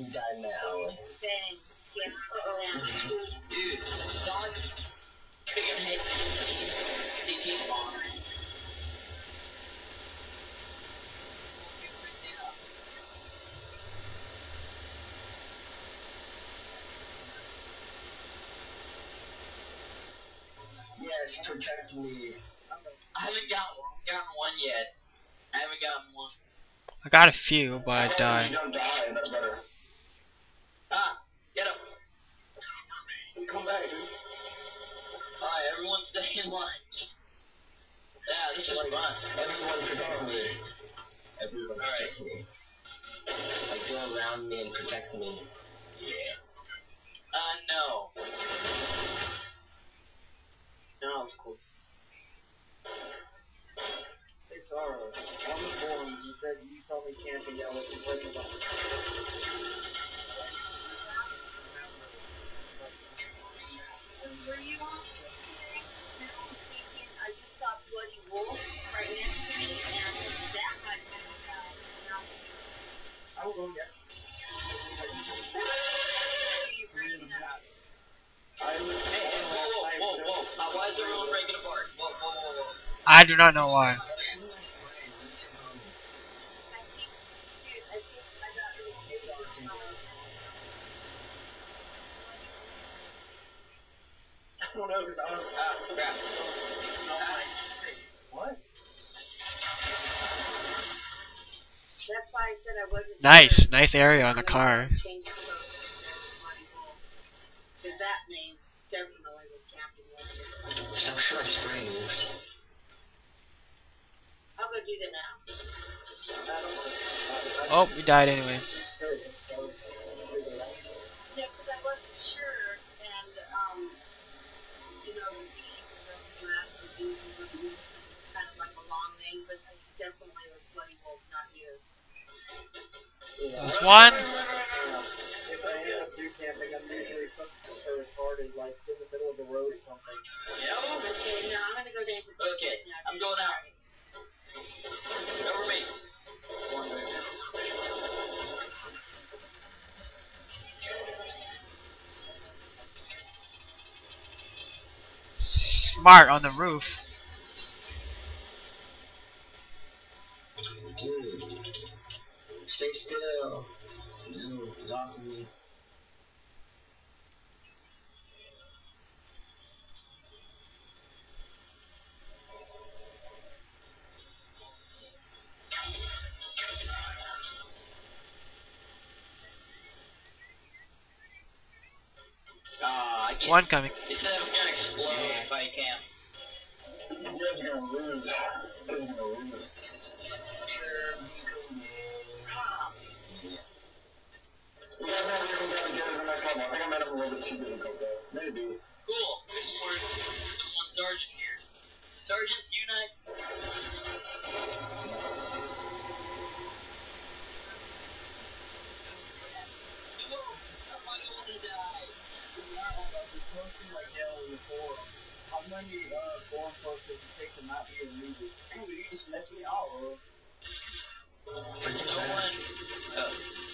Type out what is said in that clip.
die now. Bang. Yes. Dude, dog freaking hit CT spawn. Yes, protect me. I haven't gotten one yet. I haven't gotten one. I got a few, but I You died. don't die, that's better. Ah, get up. Come back, dude. Alright, everyone stay in line. Yeah, this is fun. Everyone protect me. Everyone protect Alright. me. Like, go around me and protect me. Yeah. No. No, it's cool. Hey, Tara, on the forum, you said you saw me camping out with the place about. Were you on today? No, I'm thinking I just saw Bloody Wolf right next to me, and that might have been a guy. I will go get. You breaking up? I was. Hey, whoa. Why is everyone breaking apart? Whoa. I do not know why. I think I got really I don't know, because I was. Crap. What? That's why I said I wasn't. Nice area on the car. Change the code. Because that name definitely was camping yesterday. South Shore Springs. I'll go do that now. Oh, we died anyway. Yeah, because I wasn't sure, and you know, the last kind of like a long name, but I definitely was Bloody Wolf, not you. There's one. If I end up do camping, I'm usually retarded, like in the middle of the road or something. Okay, now I'm gonna go down to. Okay, I'm going out. Over me. Smart on the roof. Dude. Stay still. No, get off of me. I can't. One coming. They said I was gonna explode if I camp. You guys are gonna lose. You guys are gonna lose. You guys have anything got to get in the next level? I think I met him a little bit too difficult though. Maybe. Cool. This is where someone Sergeant here. Sergeants unite. How many forum posts does it take to not be removed? Dude, you just messed me all up. No one.